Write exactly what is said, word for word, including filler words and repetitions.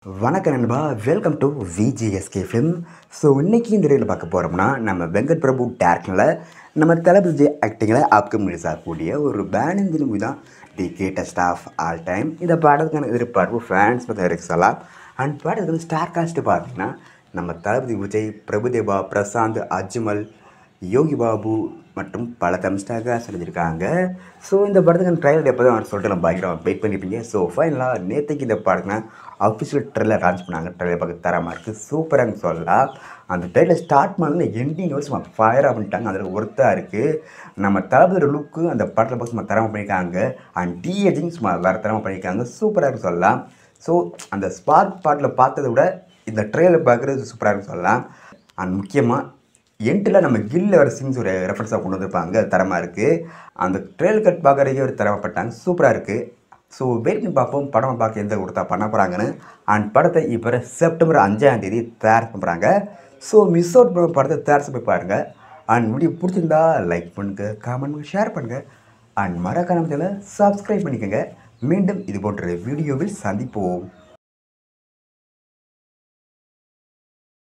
வணக்கம் நண்பா, welcome to VGSK film. So இன்றைக்கி இந்த ரீலில் பார்க்க போகிறோம்னா, நம்ம வெங்கட் பிரபு டேரக்டரில் நம்ம தளபதி விஜய் ஆக்டிங்கில் அப்கமிங் ரிலீஸ் ஆகக்கூடிய ஒரு பேன் இந்த மூவி தான் the greatest of all time. இந்த படத்துக்கான எதிர்பார்ப்பு ஃபேன்ஸ் பற்றி இருக்கு சொல்லலாம். அண்ட் படத்துக்கு ஸ்டார் காஸ்ட்டு பார்த்தீங்கன்னா நம்ம தளபதி விஜய், பிரபுதேவா, பிரசாந்த், அஜ்மல், யோகி பாபு மற்றும் பல தமிழ்ஸ்டாக செஞ்சுருக்காங்க. ஸோ இந்த படத்துக்கு ட்ரைலர் எப்போ தான் சொல்லிட்டு நம்ம பயங்கரம் வெயிட் பண்ணியிருப்பீங்க. ஸோ ஃபைனலாக நேற்றுக்கு இந்த படத்துனா அஃபிஷியல் ட்ரெயிலர் லான்ச் பண்ணாங்க. ட்ரெயிலர் பார்க்க தரமாக இருக்குது, சூப்பராக சொல்லலாம். அந்த ட்ரெயிலர் ஸ்டார்ட் பண்ணல எண்டிங் வச்சு சும்மா ஃபயராக பண்ணிட்டாங்க. அதில் ஒருத்தாக இருக்குது. நம்ம தளபதியோட லுக்கு அந்த படத்தில் பார்த்து சும்மா தரமாக பண்ணியிருக்காங்க. அண்ட் டிஏஜிங் சும்மா வேறு தரமாக பண்ணியிருக்காங்க, சூப்பராக இருக்கு சொல்லலாம். ஸோ அந்த ஸ்பார்க் பாட்டில் பார்த்ததை விட இந்த ட்ரெயிலர் பார்க்குறது சூப்பராக இருக்கு சொல்லலாம். அண்ட் முக்கியமாக எண்டில் நம்ம கில்ல வர சீன்ஸ் ஒரு ரெஃபரன்ஸாக கொண்டு வந்திருப்பாங்க, தரமாக இருக்குது. அந்த ட்ரெயில் கட் பார்க்குறதுக்கே ஒரு தரமாகப்பட்டாங்க, சூப்பராக இருக்குது. ஸோ வெயிட் பண்ணி பார்ப்போம் படம் பார்க்க எந்த கொடுத்தா பண்ண போகிறாங்கன்னு. அண்ட் படத்தை இப்போ செப்டம்பர் அஞ்சாம் தேதி தயார் பண்ணுறாங்க. ஸோ மிஸ் அவுட் பண்ண படத்தை தயார் போய் பாருங்கள். அண்ட் வீடியோ பிடிச்சிருந்தா லைக் பண்ணுங்கள், கமெண்ட் பண்ணுங்கள், ஷேர் பண்ணுங்கள். அண்ட் மறக்காம சேனலை சப்ஸ்கிரைப் பண்ணிக்கோங்க. மீண்டும் இது போன்ற வீடியோவில் சந்திப்போம்.